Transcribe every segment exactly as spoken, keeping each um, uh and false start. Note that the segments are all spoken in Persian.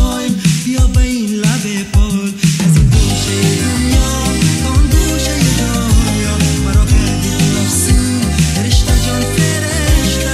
تنهاییم بیا به این لب پل از این گوشه دنیا تا اون گوشه دنیا مرا کردی افسون فرشته جان فرشته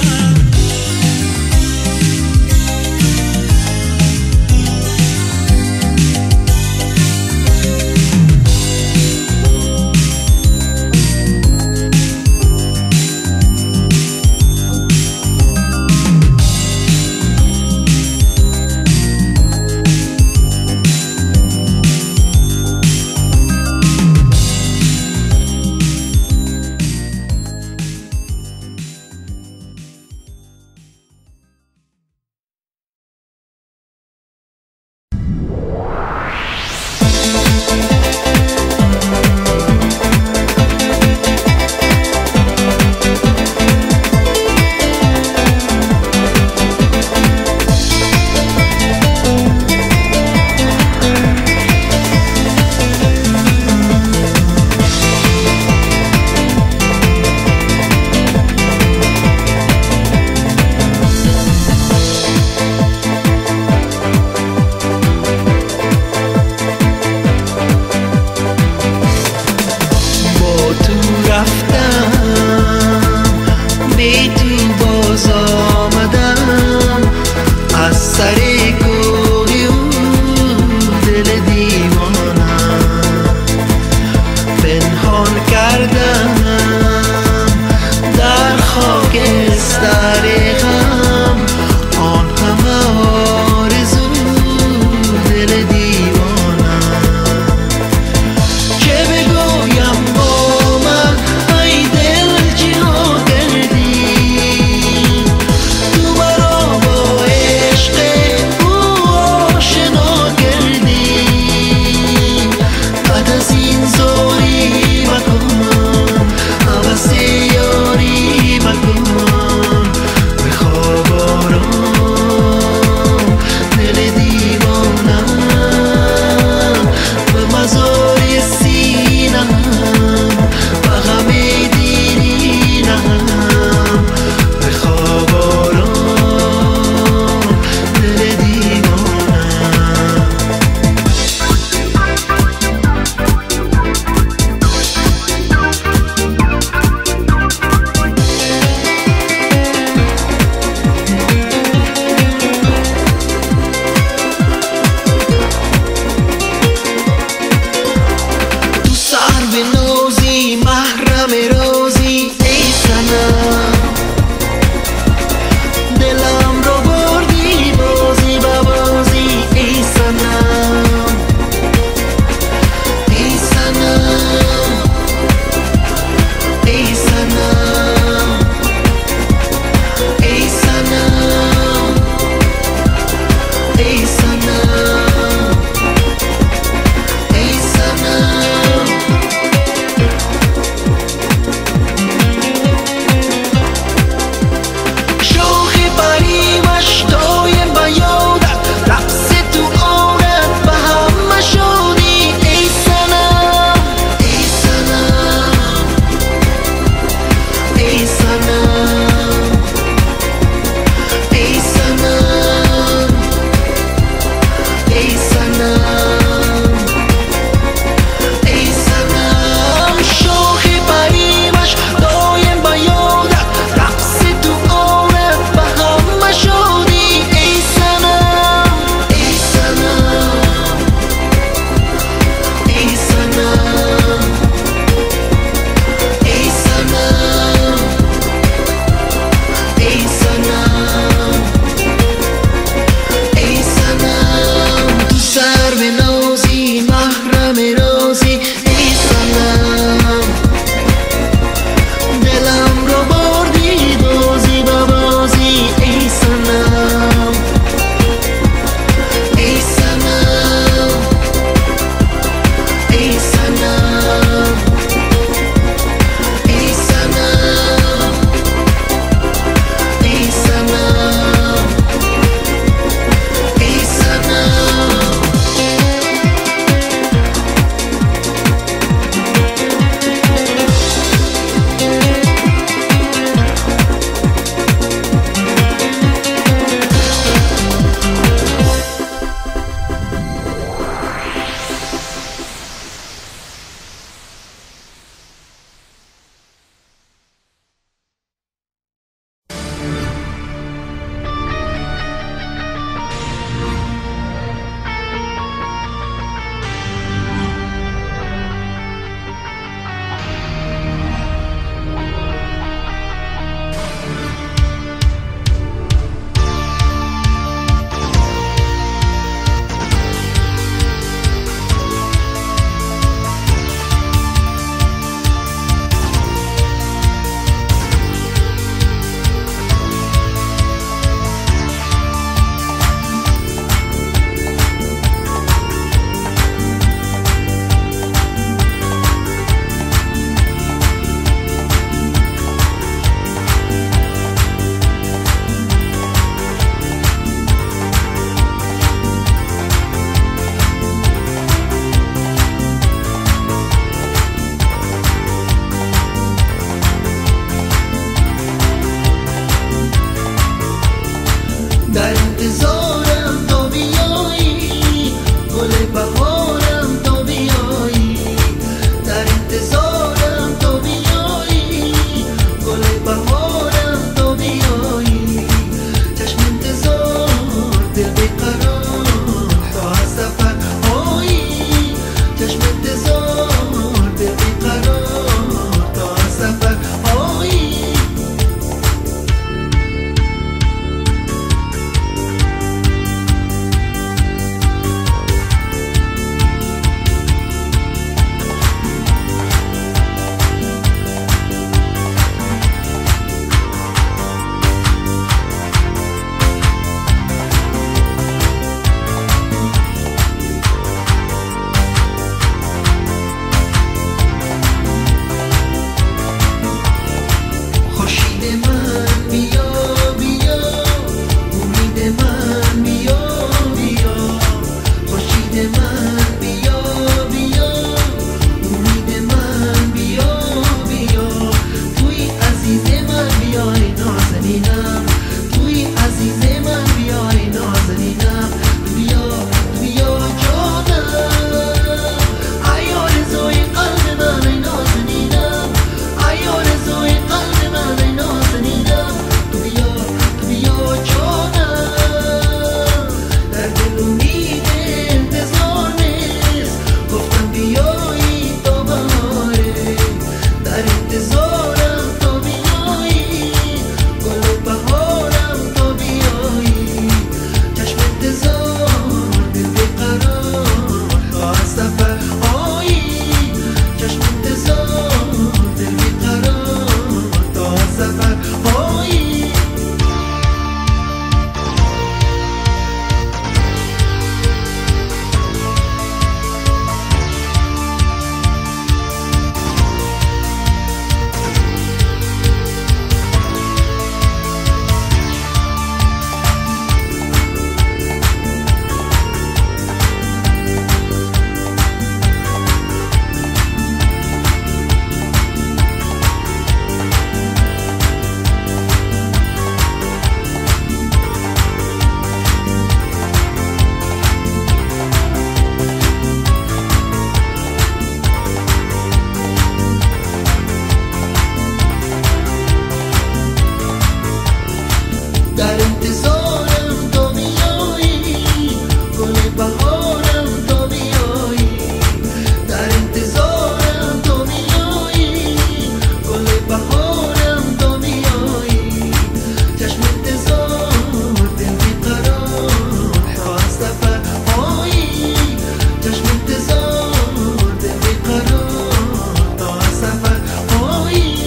بهارم تا بیایی، در انتظارم تا بیایی، گل بهارم تا بیایی، چشم انتظار دل بیقرار تا سفر هایی، چشم انتظار دل بیقرار تا سفر هایی.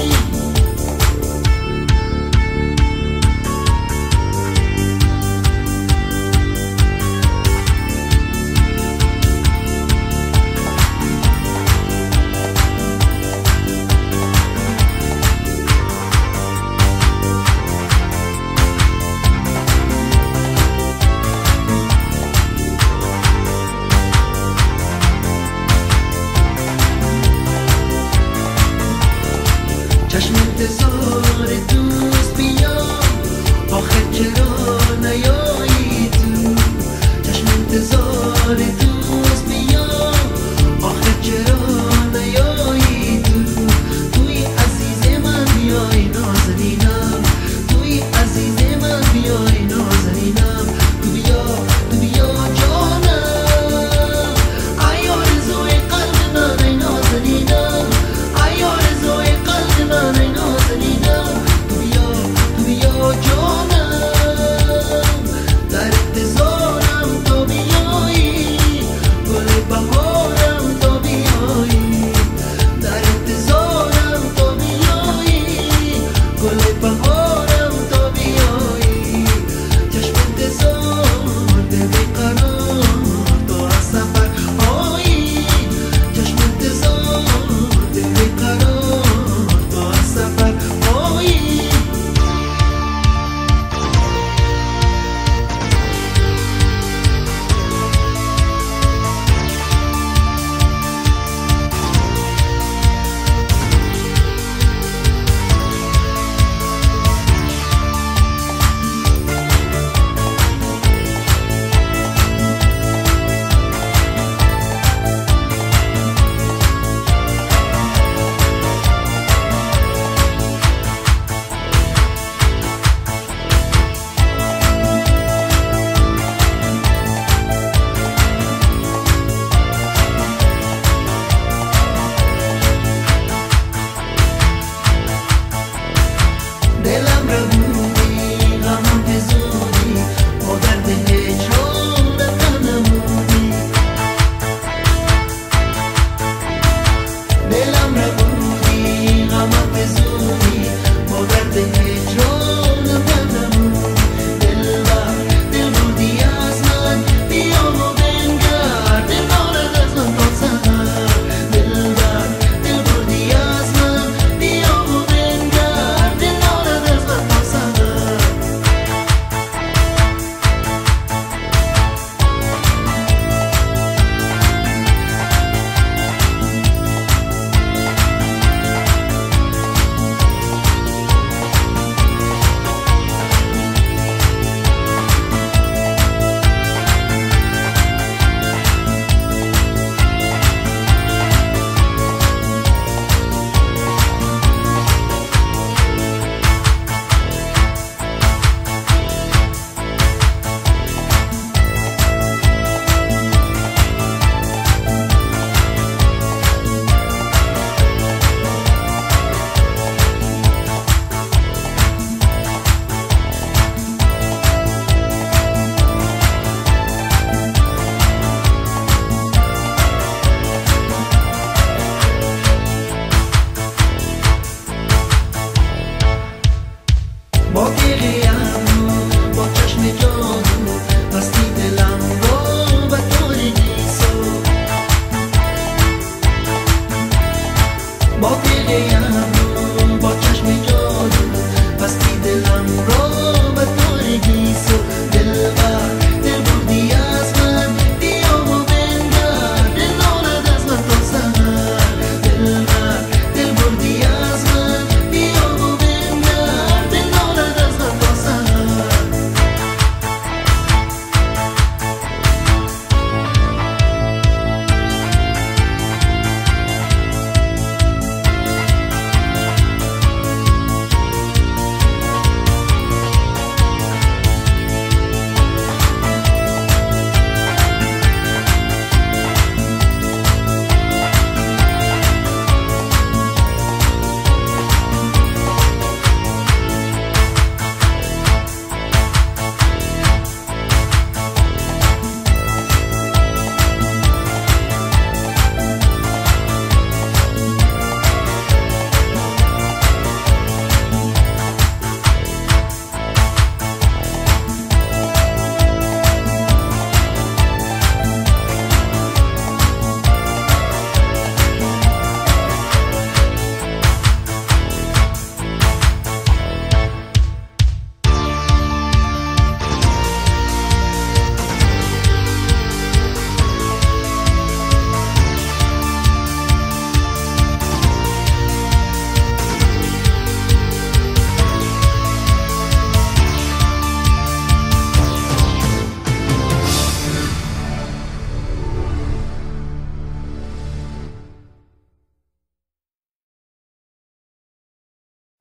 چشم انتظار دوست بیا، آخر چرا نیایی تو؟ چشم انتظار دوست بیا، آخر چرا نیایی تو؟ توی عزیز من بیای نازنینم، توی عزیز من بیای نازنینم، تو بیا تو بیا جانم، ای آرزوی قلب من ای نازنینم، ای آرزوی قلب من ای نازنینم، تو بیا تو بیا جانم، در انتظارم تا بیایی، گل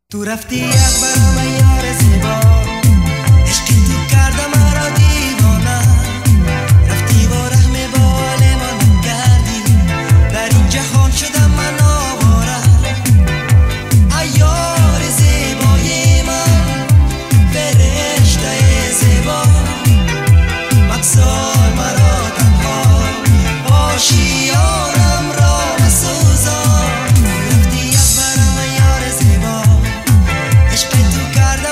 تو رفتی از برام یار زیبا، عشقی تو کرده مرا دیوانه، رفتی با رحم بال من کردی، در این جهان شدم من آواره. ای یار زیبای من، فرشته زیبا، مگذار مرا تنها، آشیانم را مسوزان. رفتی از برام یار زیبا، عشق تو کرده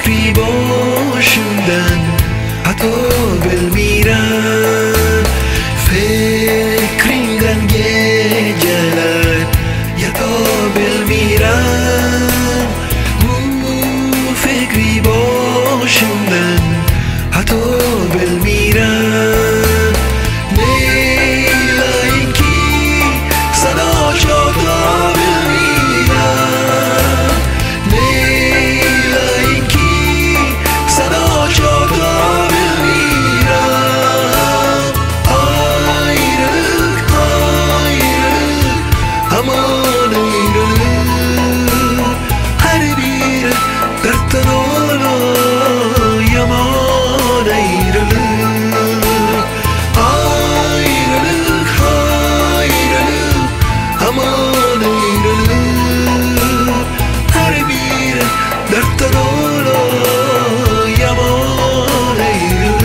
فکری باشندن حتی گل میرن فکری دنگه جلن یا تا بل میرن فکری باشندن حتی بل میرن نیلا اینکی صدا شاتا بل میرن نیلا اینکی صدا شاتا بل میرن ayrılık ayrılık aman ayrılık her bir dertten ola yaman ayrılık ayrılık ayrılık aman ayrılık her bir dertten ola yaman ayrılık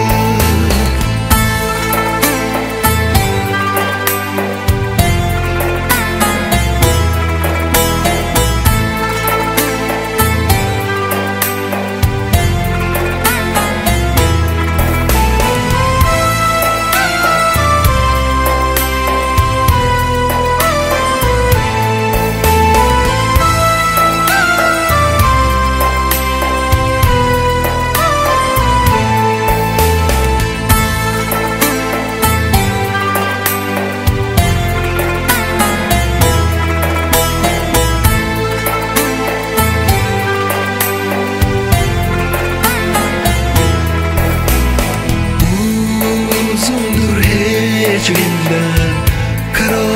Günden kara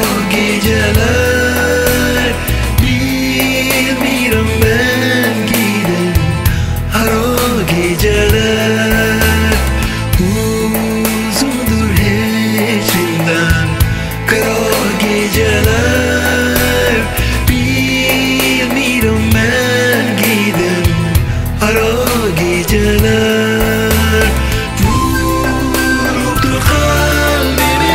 geceler bilmiyorum ben giden ara geceler uzundur hiçinden kara geceler bilmiyorum ben giden ara geceler vuruptur kalbimi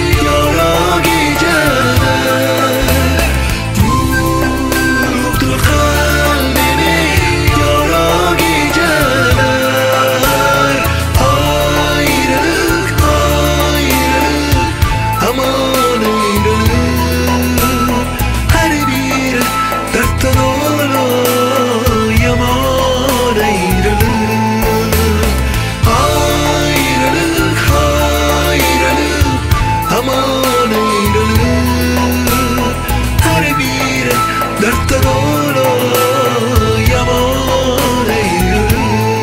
dertten ola yaman ayrılık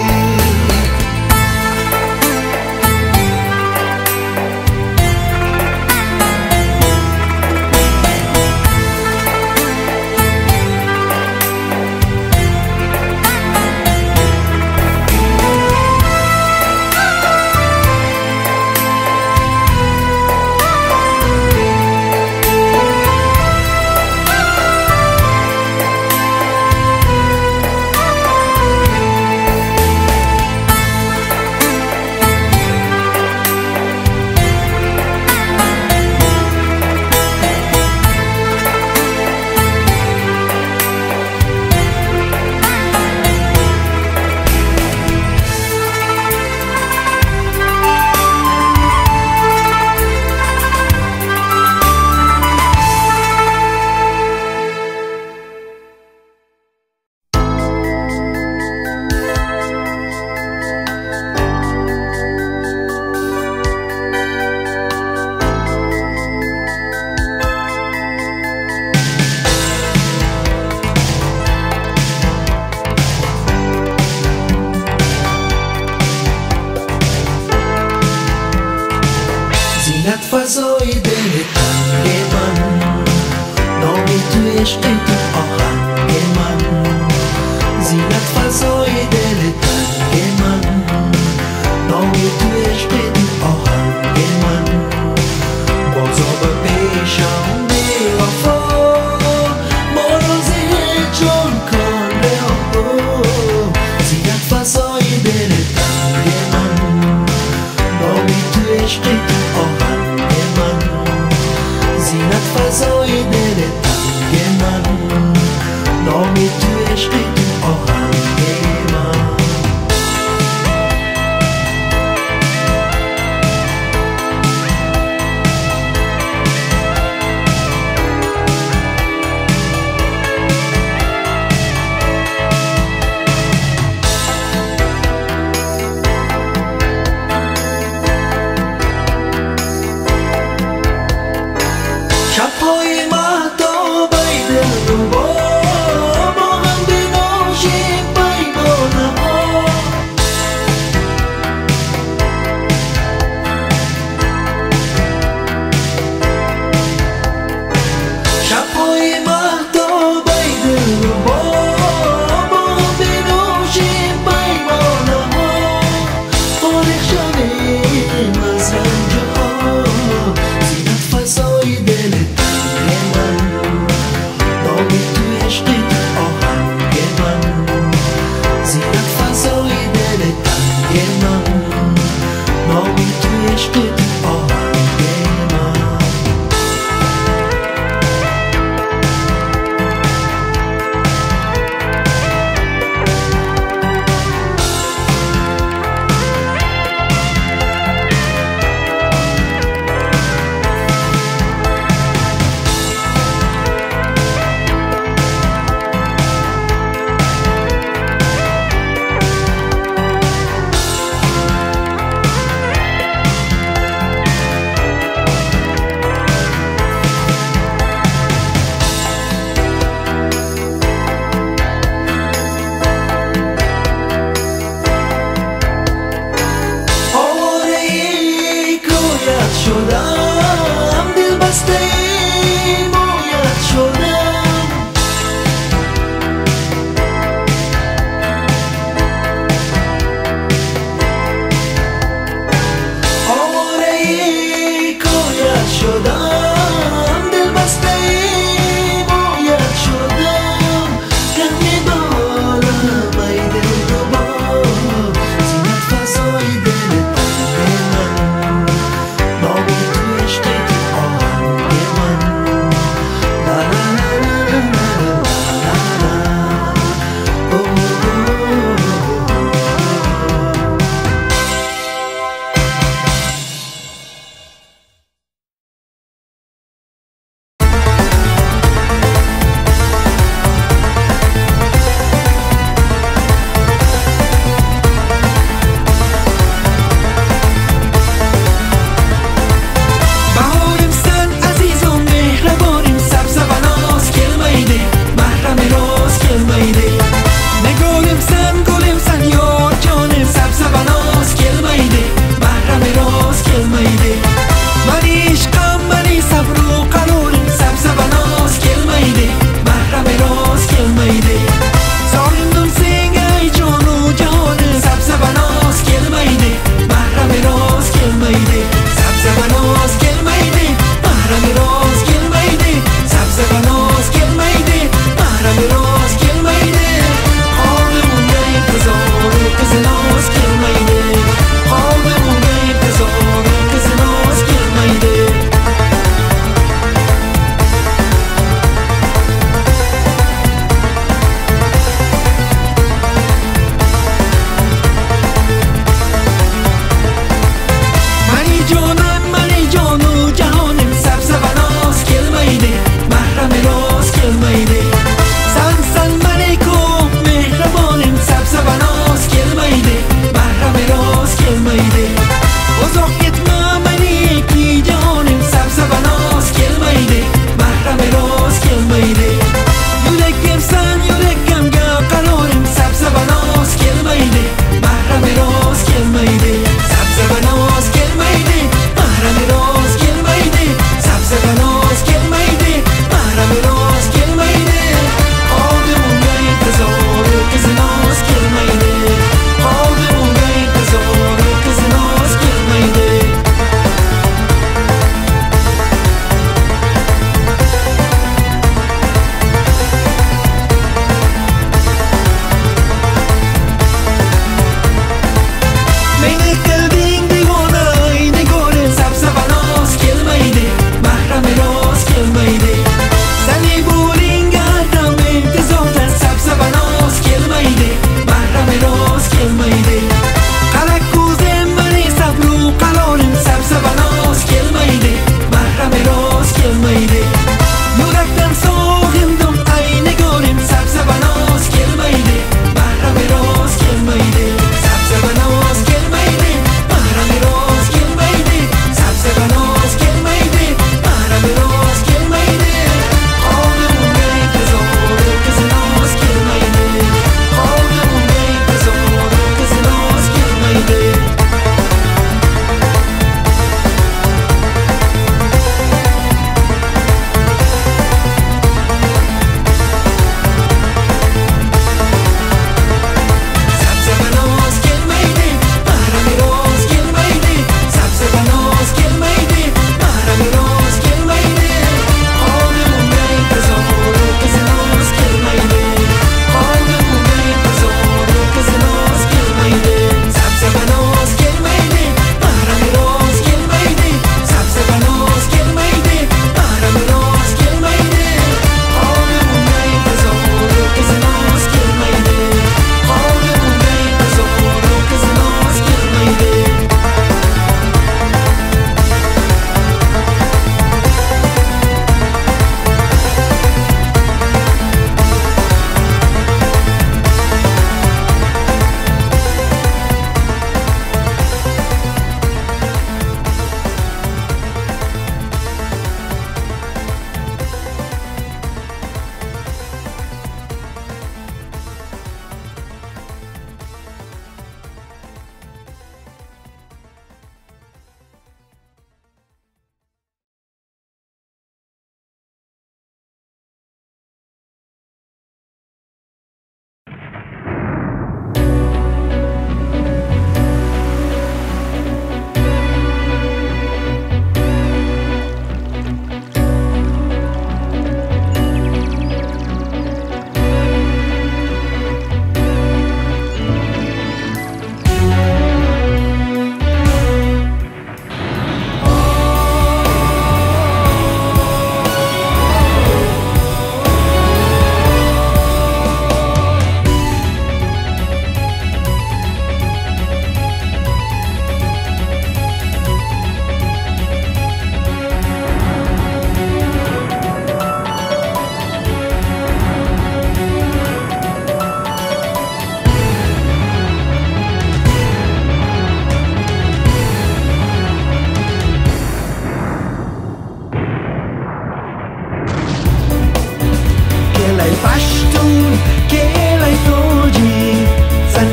زینت فضای دل تنگ من نامی تو عشق تو آهنگ من زینت فضای دل تنگ من نامی تو عشق تو آهنگ من بازا به پیشم بی وفا مرازی جان کن رها زینت فضای دل تنگ من نامی تو عشق تو آهنگ من زینت فضای دل تنگ من نامی تو عشق تو آهنگ من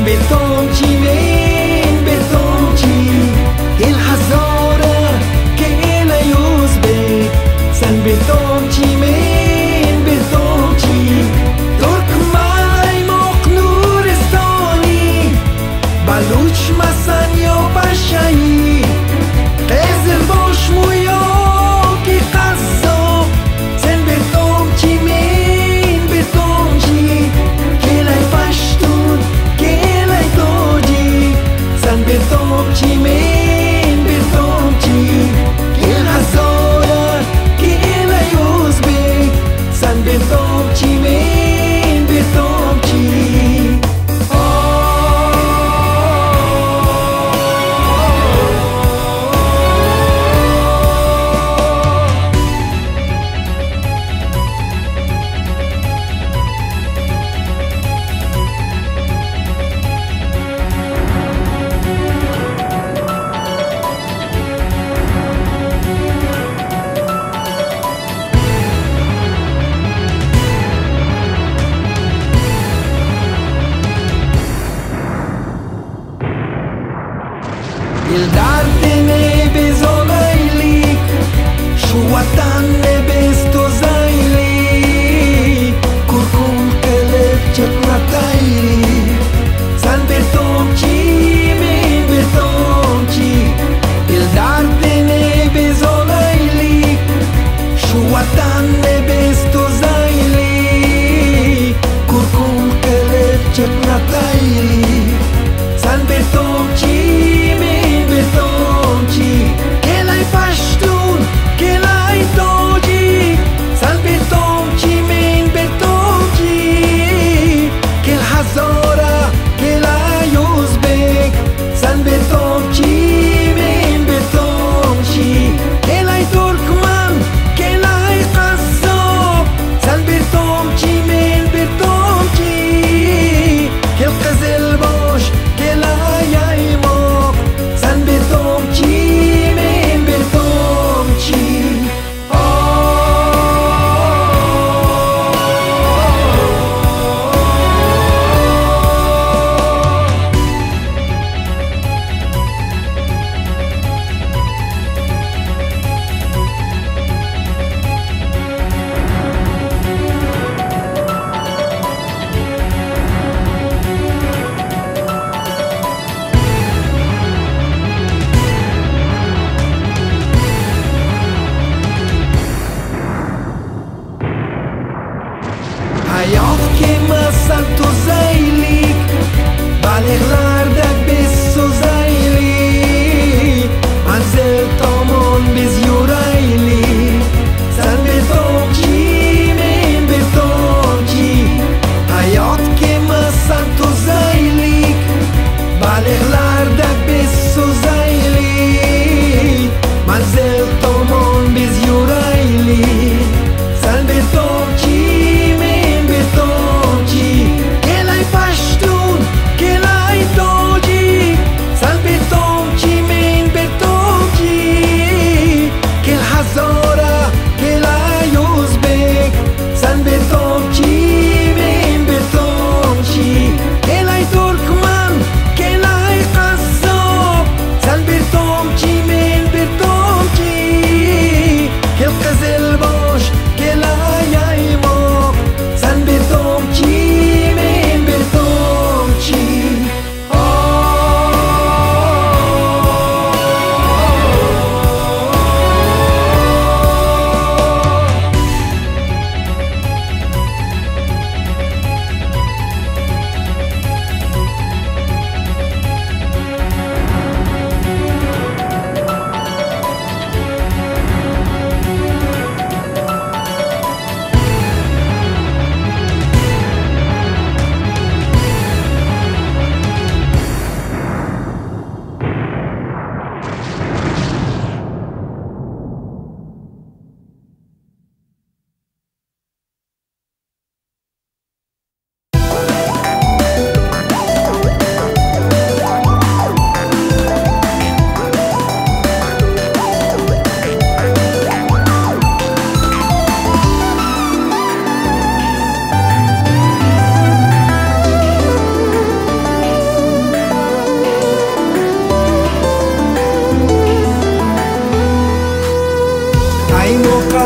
بتونچی من بتونچی il hazora che la yuzbe san betonchi men betonchi turk mai moq nuristoni baluch masan yo bashai qezel bosh muyo ki qasso san betonchi men betonchi ke la fashtun ke la toji san betonchi men betonchi men betonchi il dardene bezonaylik shu vatanne bestozaylik kurkum qilib chaqnataylik san betonchi men betonchi il dardene bezonaylik shu vatanne bestozaylik kurkum qilib chaqnataylik san betonchi betonchi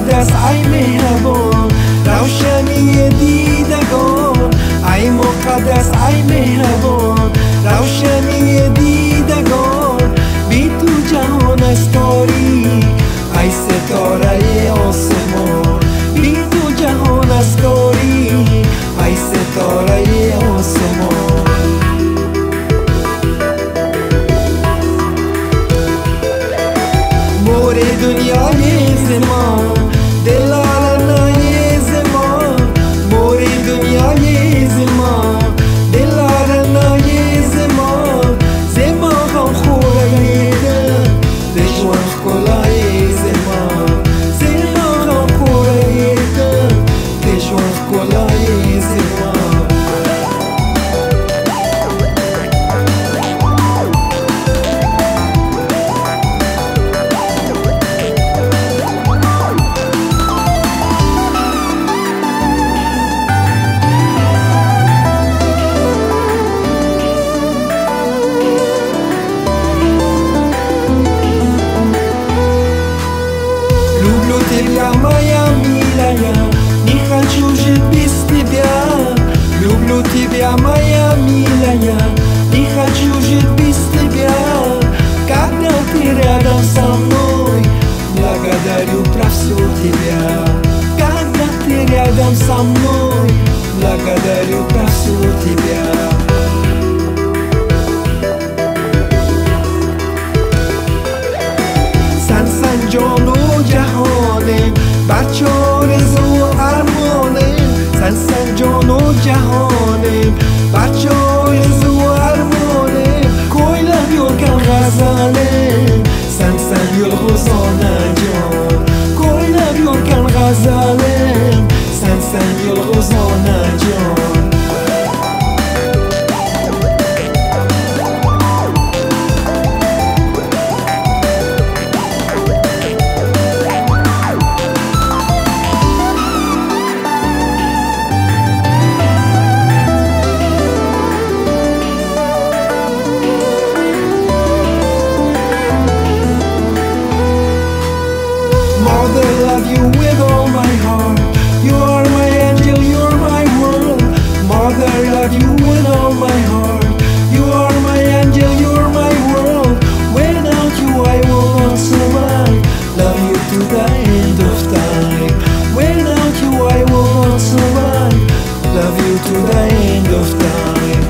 مقدس ای مهربان روشنی دیدگان ای مقدس ای مهربان روشنی دیدگان بی تو جهان است تاریک ای ستاره آسمان بی تو جهان است تاریک ای ستاره آسمان مور دنیای زمان دلارنای زمان مور دنیای زمان دلارنای زمان زمان هم خورایده دشوان کلای زمان زمان هم خورایده دشوان کلای زمان Люблю тебя, моя милая, не хочу жить без тебя. Когда ты рядом со мной, благодарю про все тебя. Когда ты рядом со мной, благодарю про все тебя. San san jonu jahanem, bacho rezu armonem. San san jonu jahanem, bacho rezu armonem. Ko'ylab yurgan g'azalim, san san yulg'izona jon. Ko'ylab yurgan g'azalim, san san yulg'izona jon. Mother, love you with all my heart. You are my angel, you're my world. Mother, love you with all my heart. You are my angel, you're my world. Without you I will not survive. Love you to the end of time. Without you I will not survive. Love you to the end of time.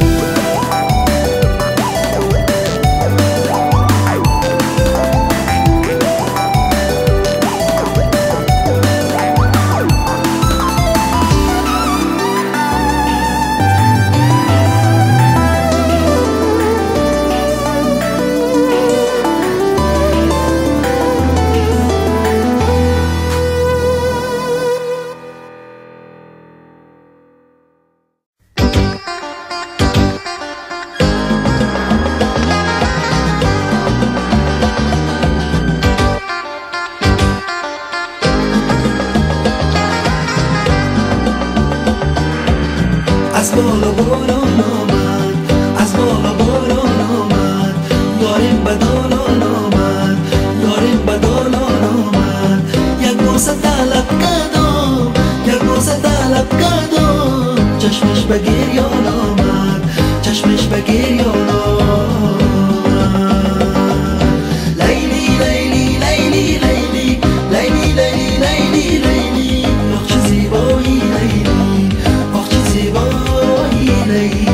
از بالا باران آمد از بالا باران آمد یارم بدالان آمد یارم بدالان آمد یک بوسه طلب کردم یک بوسه طلب کردم چشمش به گریان آمد چشمش به گریان آمد لیلی لیلی لیلی لیلی لیلی لیلی لیلی لیلی آخ چه زیبایی لیلی آخ چه زیبایی لیلی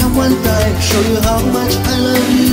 Come one time, show you how much I love you.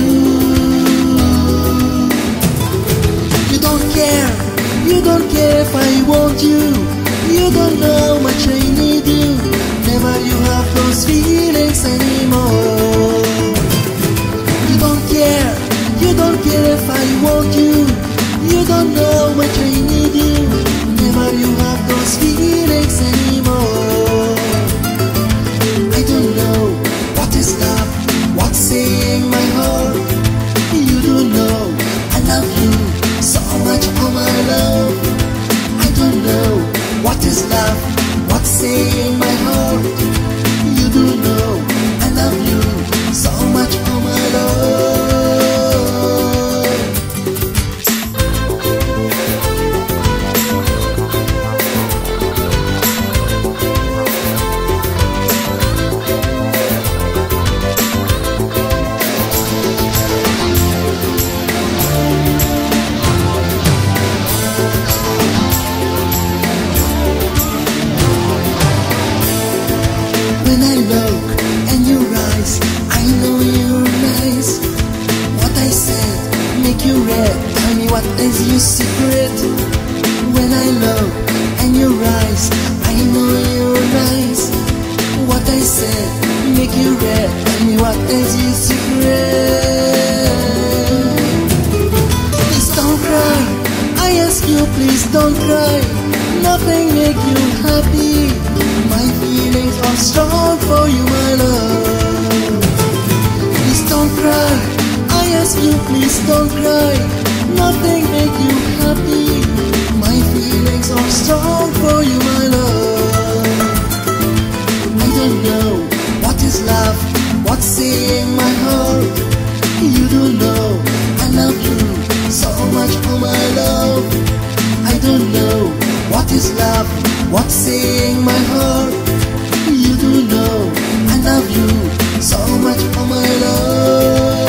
You don't care, you don't care if I want you. You don't know how much I need you. Never you have those feelings anymore. You don't care, you don't care if I want you. You don't know how much I need you. Never you have those feelings anymore. I don't know what is love, what's saying my heart. You don't know I love you so much, oh my love. I don't know what is love, what's saying my heart. You don't know I love you so much, oh my love. When I look in your eyes, I know you're nice. What I said make you red. Tell me what is your secret. When I look in your eyes, I know you're nice. What I said make you red. Tell me what is your secret. Please don't cry, I ask you please don't cry. Nothing make you happy. My feelings are strong for you, my love. Please don't cry, I ask you please don't cry. Nothing make you happy. My feelings are strong for you, my love. I don't know what is love, what's saying my heart. You don't know I love you so much, oh my love. I don't know what is love, what's saying my heart. You don't know I love you so much, oh my love.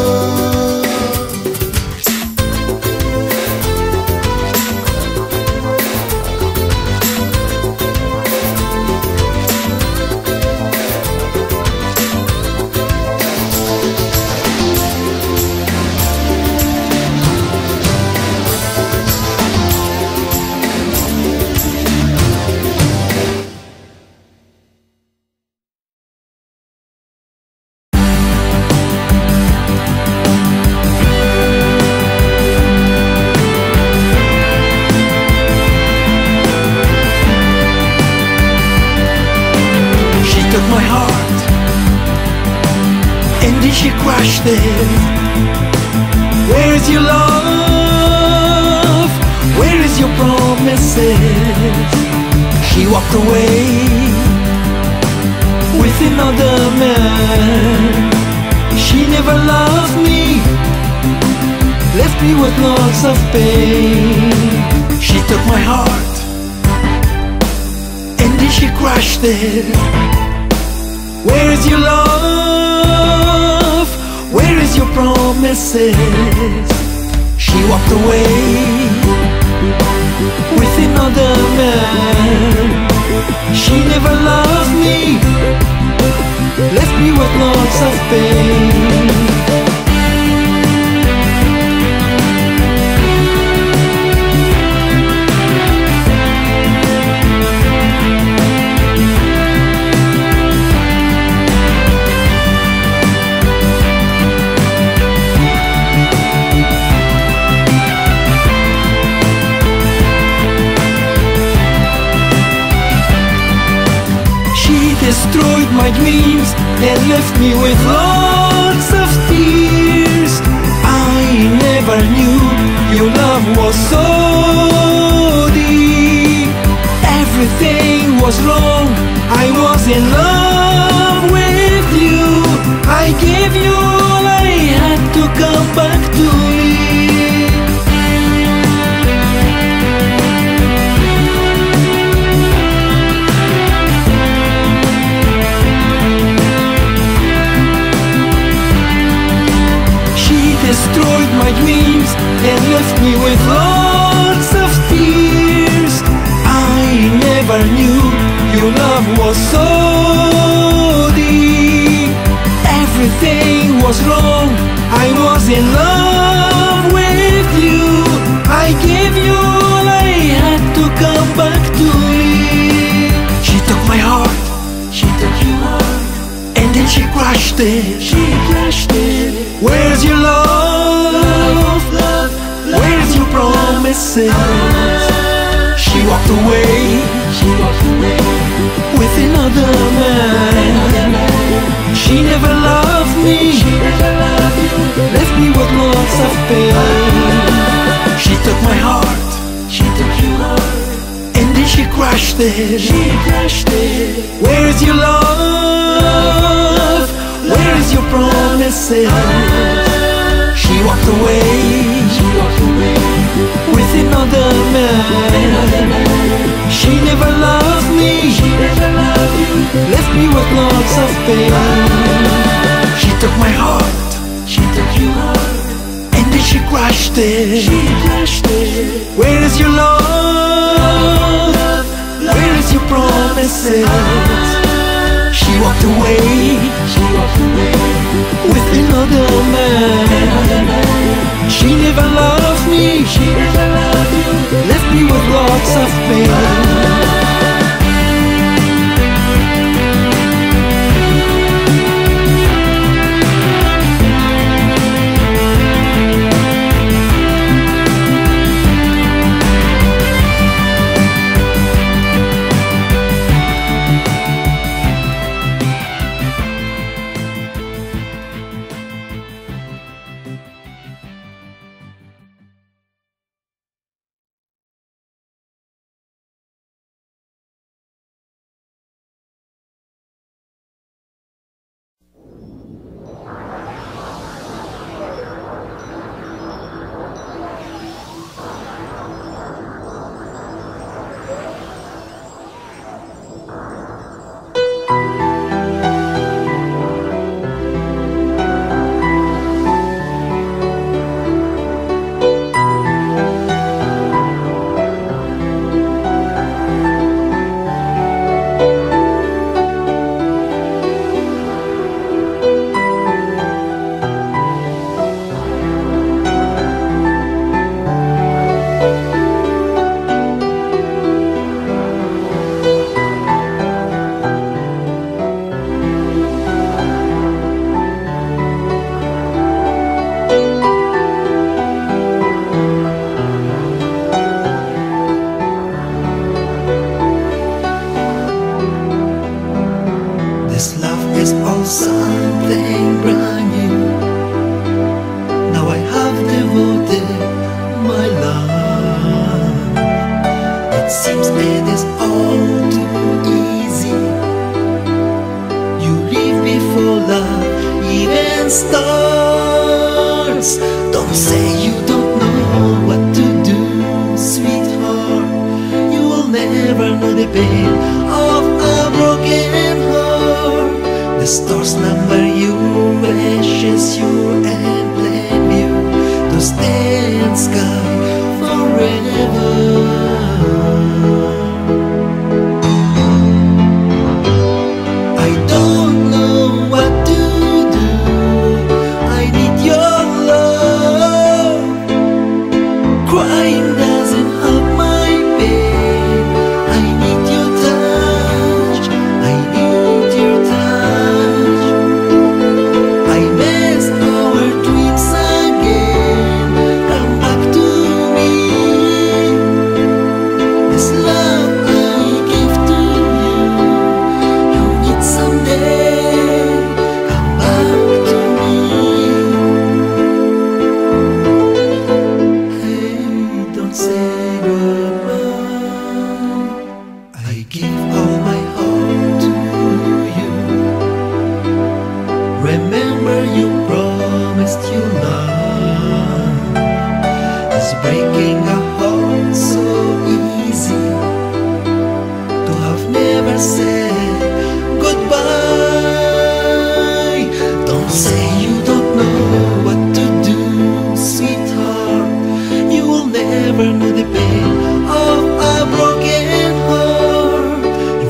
My heart, and then she crushed it. Where is your love? Where is your promises? She walked away with another man. She never loved me, left me with lots of pain. She took my heart, and then she crushed it. Where is your love? Where is your promises? She walked away with another man. She never loved me, left me with lots of pain. Destroyed my dreams and left me with lots of tears. I never knew your love was so deep. Everything was wrong, I was in love with you. I gave you all I had to come back to me. Destroyed my dreams and left me with lots of tears. I never knew your love was so deep. was wrong, I was in love with you. I gave you all I had to come back to me. She took my heart, she took your heart, and then she crushed it, she crushed it. Where's your love, love, where's your promises? She walked away, she walked away with another man. She never loved me, she never loved you, left me with lots of pain. She took my heart, she took your heart, and then she crushed it, she crushed it. Where's your love, where's your promises? She walked away, she walked away with another man. She never loved me, she never loved you, left me with lots of pain. She took my heart, she took your heart, and then she crushed it, she crushed it. Where is your love, where is your promises? She walked away, she walked away with another man. She never loved me, she never loved you, left me with lots of pain.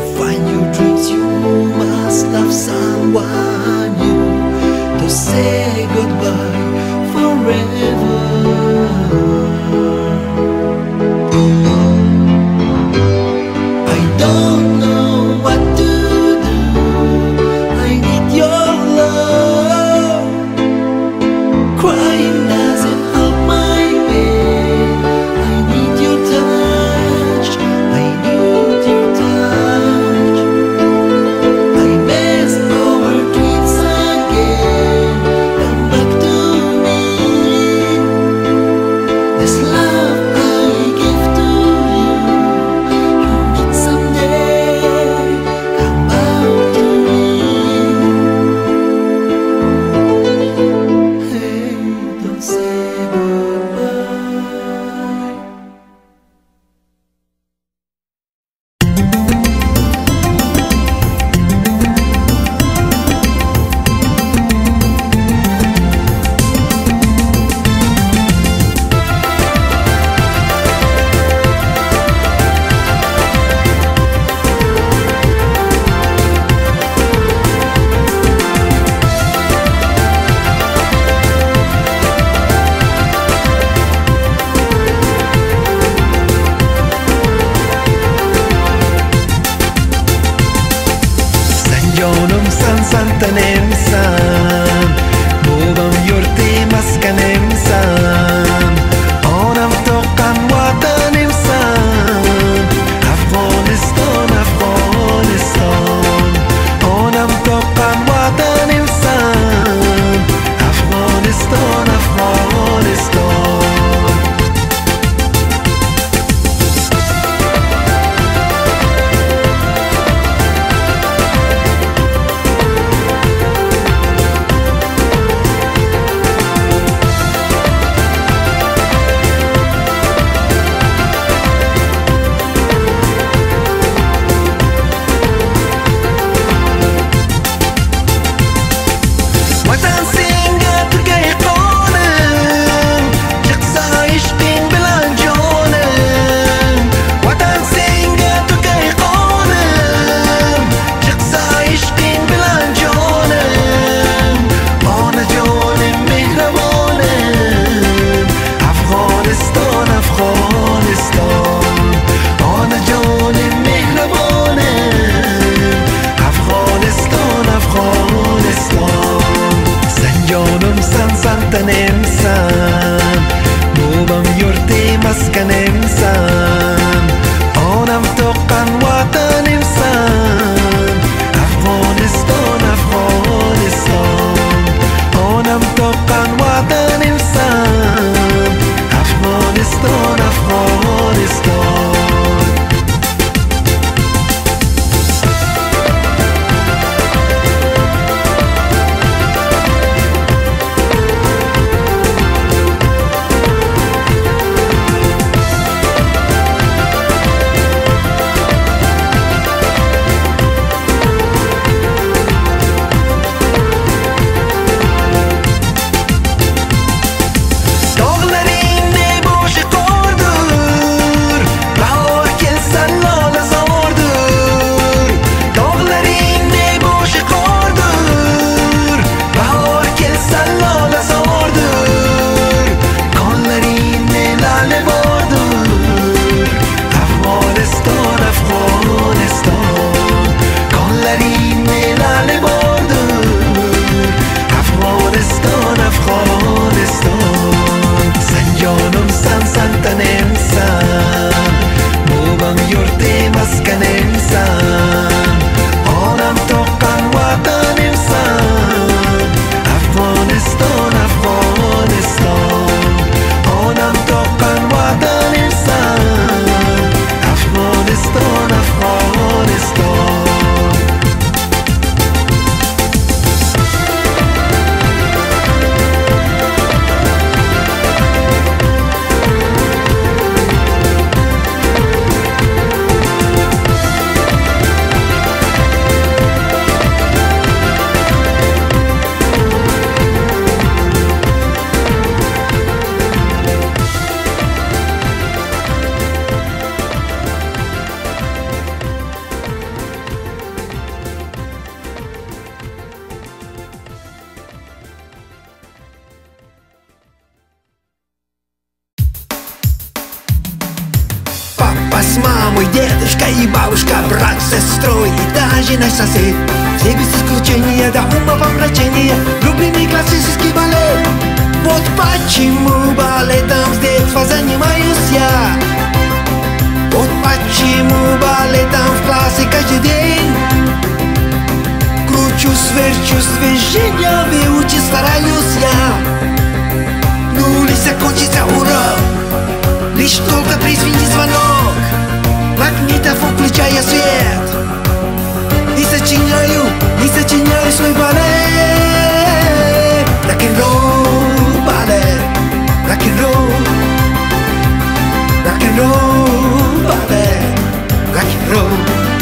Someone new to say Crying doesn't help my pain. I need your touch, I need your touch. I miss our dreams again. Come back to me. This love I give to you, you need someday. Come back to me. Hey, don't say goodbye. Jonumsan santanemsan Bobam yurti maskanemsan Onam toqan watanemsan Afghanistan, Afghanistan Onam toqan watanemsan Afghanistan, Afghanistan Watan singa turgay qonim Chiqsa ishqing bilan jonim Watan singa turgay qonim Chiqsa ishqing bilan jonim Ona jonim mehrabonim Afg'oniston, Afg'oniston Ona jonim mehrabonim Afg'oniston, Afg'oniston Jonumsan santanemsan Bobam yurti maskanemsan Onam toqqan watanemsan Afg'oniston, Afg'oniston Onam toqqan watanemsan Afg'oniston, Afg'oniston с мамой, дедушкой и бабушка, брат с сестрой и даже наш сосед. Все без исключения до ума помрачения, любимый классический балет. Вот Почему балетом здесь позанимаюсь я? Вот почему балетом в классе каждый день кручусь, верчусь, движения выучить стараюсь я. Ну лишь закончится урок, лишь только призвонит звонок, магнитофон включая свет, и сочиняю, и сочиняю свой балет. Rock-and-roll ballet, rock-and-roll, rock-and-roll ballet, rock-and-roll,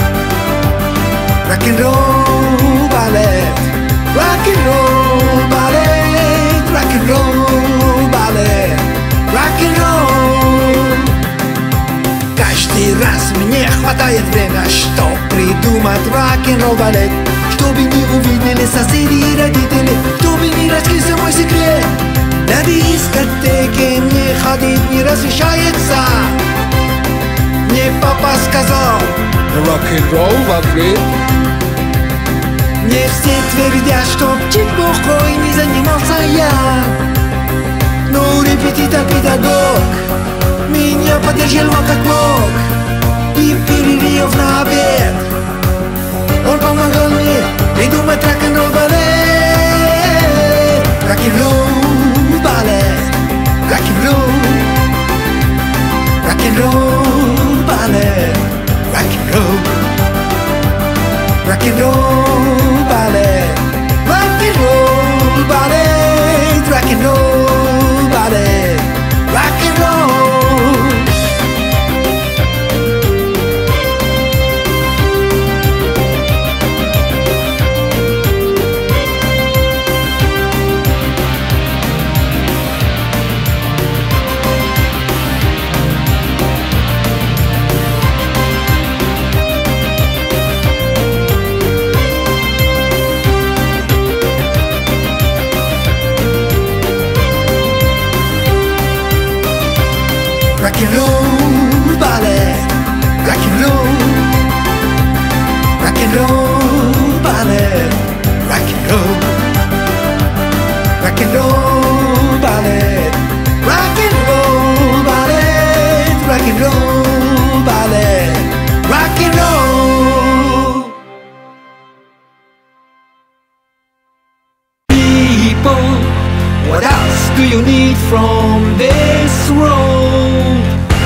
rock-and-roll ballet, rock-and-roll ballet, rock-and-roll ballet, rock-and-roll. Каждый раз мне хватает время, чтоб придумать рок-н-ролл балет, чтобы не увидели соседи и родители, чтобы не раскрылся мой секрет. На дискотеке мне ходить не разрешается. Мне папа сказал рок-н-ролл в ответ. Мне все твердят, чтоб чуть плохой не занимался я, но репетитор-педагог меня поддержал как мог, и в перерыв на обед он помогал мне придумать рок-н-ролл балет. Rock-and-roll ballet, rock-and-roll, rock-and-roll ballet, rock-and-roll, rock-and-roll ballet, rock-and-roll ballet, rock-and-roll ballet, rock-and-roll. Rock-and-roll ballet, rock-and-roll, rock-and-roll ballet, rock-and-roll, rock-and-roll ballet, rock-and-roll ballet, rock-and-roll ballet, rock-and-roll. People, what else do you need from this road?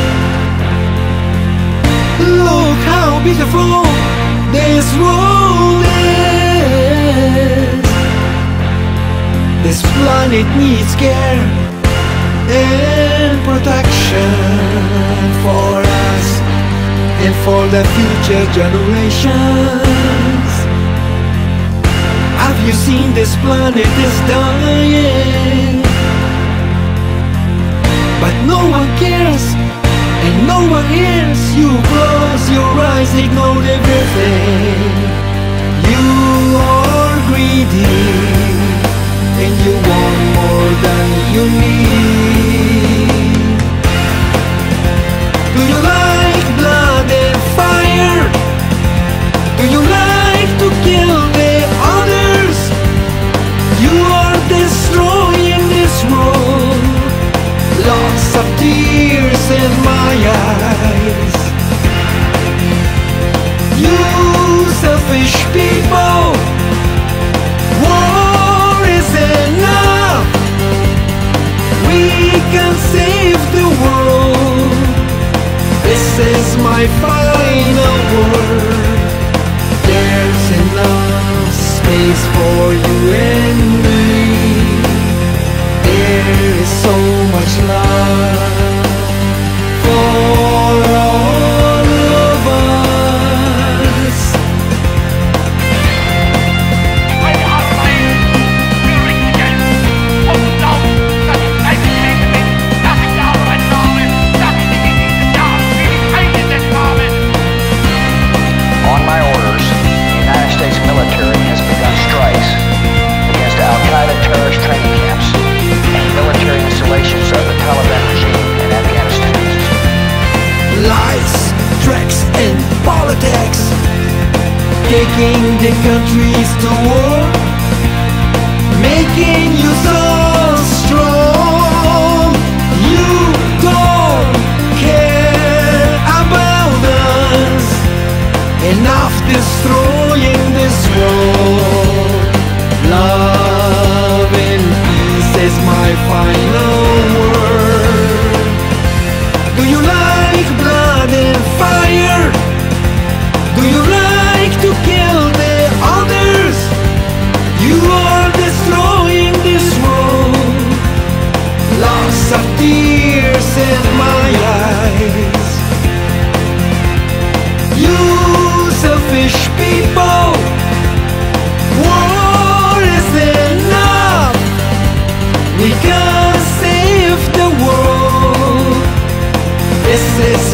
Look how beautiful this road is. This planet needs care and protection for us and for the future generations. Have you seen this planet is dying? But no one cares and no one hears. You close your eyes, ignore everything. You are greedy and you want more than you need. Do you like blood and fire? Do you like to kill the others? You are destroying this world. Lots of tears in my eyes. You selfish people, war is enough. We can save the world. This is my final word. There's enough space for you and me. There is so much love for all of us. When our players will reach again, oh no, nothing anything to me, nothing down and knowledge, nothing to get you down, really painted this moment. On my orders, the United States military has begun strikes against Al-Qaeda terrorist training camps and military installations of the Taliban regime in Afghanistan. Lies, tricks, and politics, taking the countries to war, making you so strong.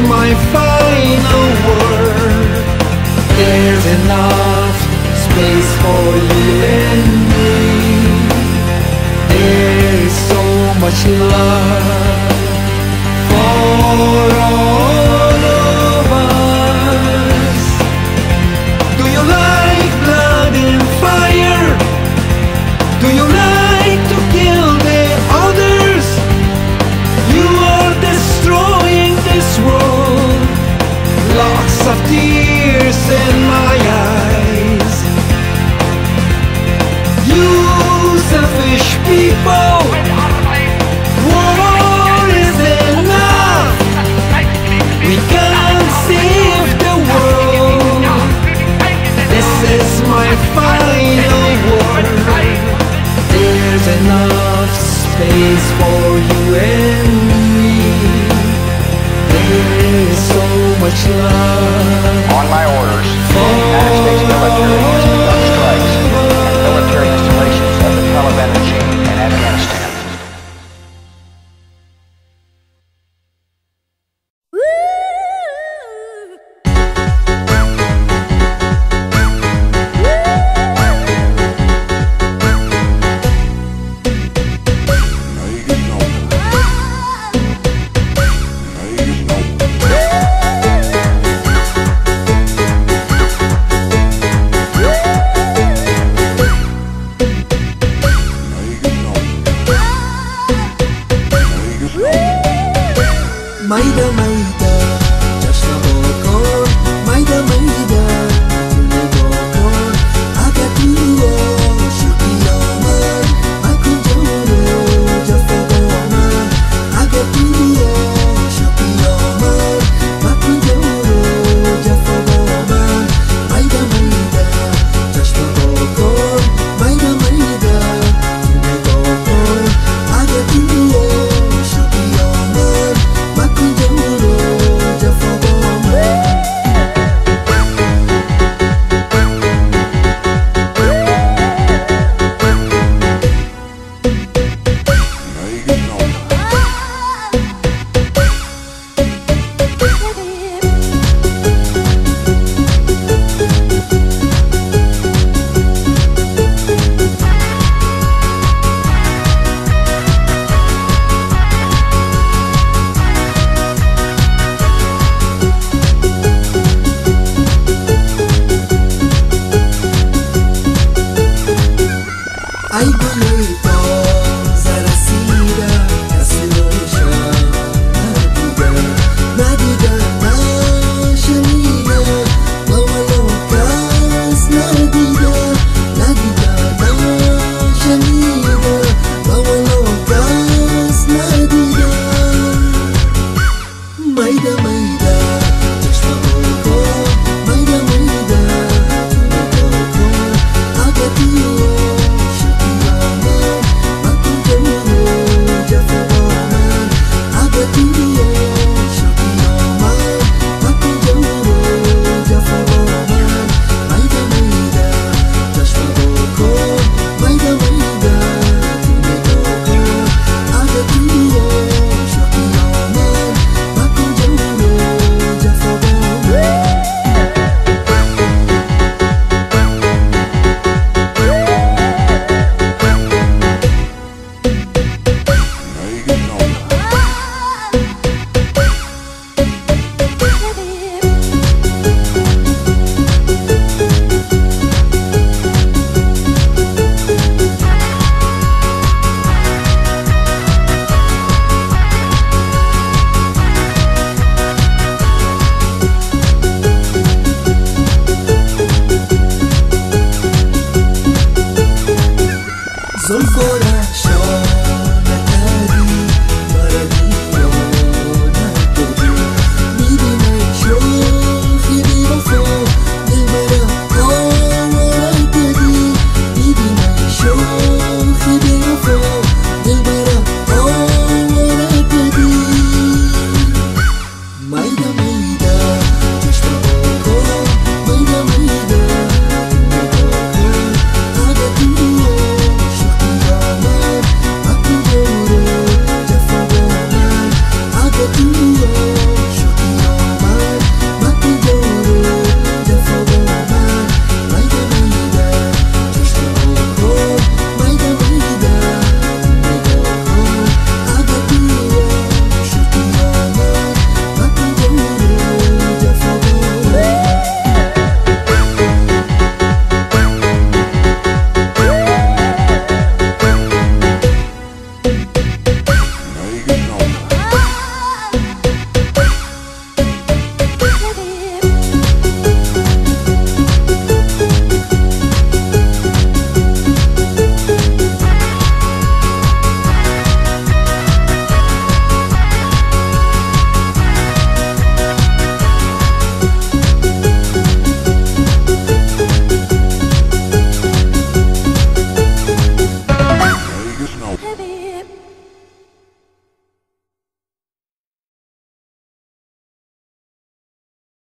my final word. There's enough space for you and me. There's so much love for all of us. Do you like blood and fire? Do you like to kill the others? You are destroying this world. Lots of tears in my eyes. You selfish people, war is enough. We can't save the world. This is my final word. There's enough space for you and me. There's so much love. On my orders, the United States military has begun strikes and military installations of the Taliban regime in Afghanistan. Maida,